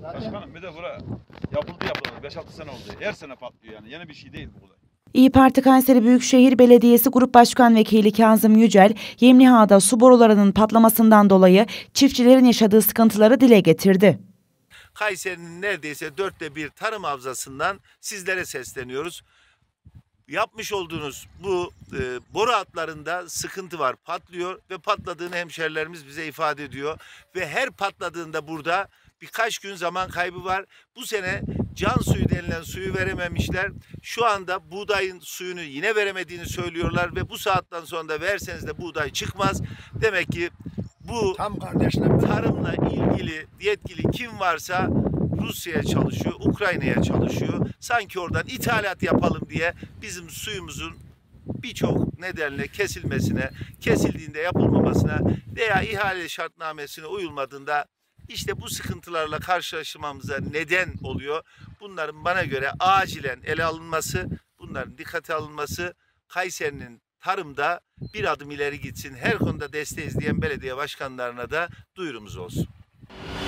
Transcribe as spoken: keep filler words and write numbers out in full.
Başkanım bir de bura yapıldı yapıldı. beş altı sene oldu. Her sene patlıyor yani. Yeni bir şey değil bu olay. İYİ Parti Kayseri Büyükşehir Belediyesi Grup Başkan Vekili Kazım Yücel, Yemliha'da su borularının patlamasından dolayı çiftçilerin yaşadığı sıkıntıları dile getirdi. Kayseri'nin neredeyse dörtte bir tarım havzasından sizlere sesleniyoruz. Yapmış olduğunuz bu e, boru hatlarında sıkıntı var, patlıyor ve patladığını hemşerilerimiz bize ifade ediyor. Ve her patladığında burada birkaç gün zaman kaybı var. Bu sene can suyu denilen suyu verememişler. Şu anda buğdayın suyunu yine veremediğini söylüyorlar ve bu saatten sonra da verseniz de buğday çıkmaz. Demek ki bu Tam kardeşlerim. tarımla ilgili yetkili kim varsa Rusya'ya çalışıyor, Ukrayna'ya çalışıyor. Sanki oradan ithalat yapalım diye bizim suyumuzun birçok nedenle kesilmesine, kesildiğinde yapılmamasına veya ihale şartnamesine uyulmadığında işte bu sıkıntılarla karşılaşmamıza neden oluyor. Bunların bana göre acilen ele alınması, bunların dikkate alınması, Kayseri'nin tarımda bir adım ileri gitsin, her konuda desteğiz diyen belediye başkanlarına da duyurumuz olsun.